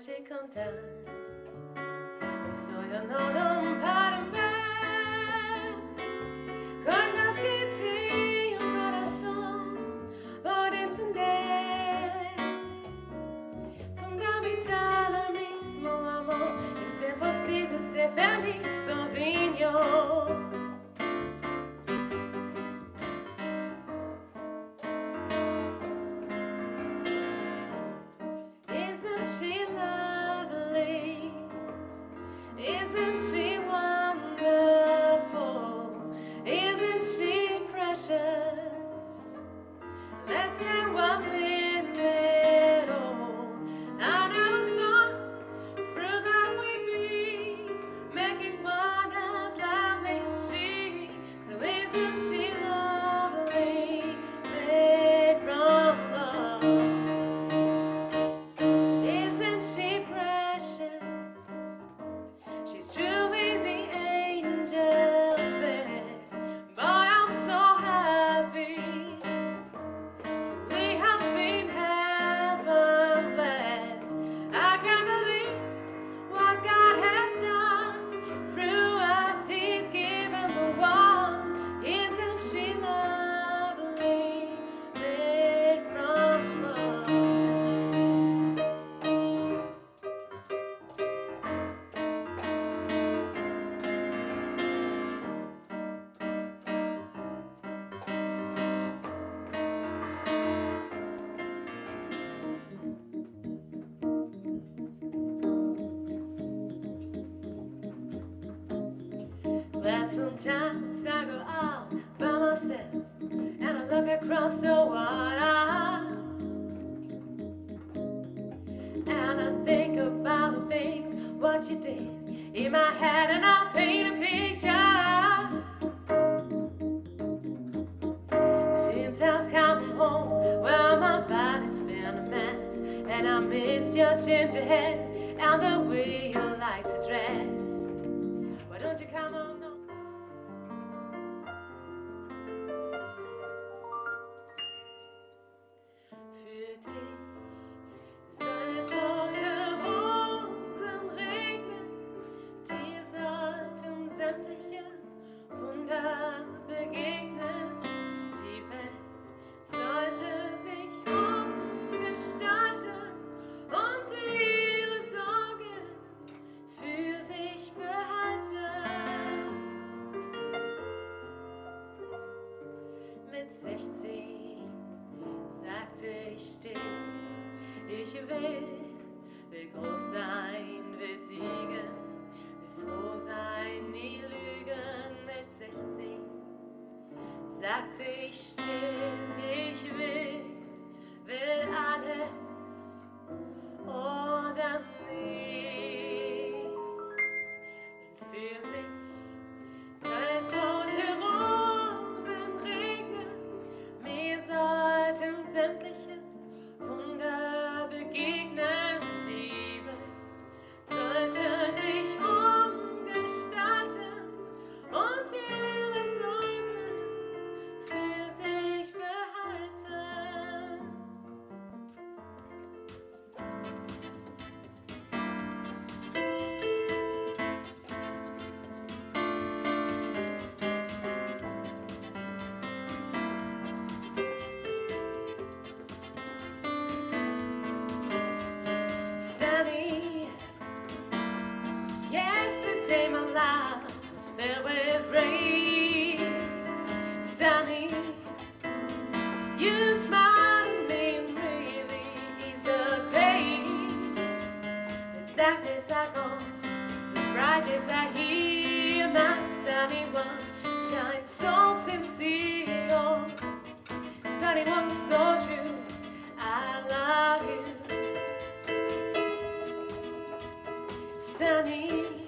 te contar. Só eu não para ver coisas que tinha o coração por entender. Fundamental é mesmo o amor, e se é possível ser feliz sozinho. She lovely? Isn't she wonderful? Isn't she precious? Less than 1 minute old. I never thought through that we'd be making one as lovely as she. So isn't she lovely? Made from love. Well, sometimes I go out by myself and I look across the water, and I think about the things what you did in my head, and I'll paint a picture. Since I've come home, well, my body's been a mess, and I miss your ginger hair and the way you like to dress. Why don't you come on? Für dich soll tote Rosen regnen, die sollten sämtliche Wunder begegnen. Die Welt sollte sich umgestalten und ihre Sorgen für sich behalten. Mit 16 sagte ich still, ich will groß sein, will siegen, will froh sein, nie lügen. Mit 16 sagte ich still, ich will alles oder nichts. Denn für mich soll tote Rosen regnen, mir sollten sämtliche Wunder begegnen. Die Welt sollte sich umgestalten und ihre Sorgen für sich behalten. Sunny, yesterday my life was filled with rain. Sunny, you smiled at me and really eased the pain. The darkness I gone, the brightness I hear. My sunny one shines so sincere. Sunny one so true, I love you. Sunny,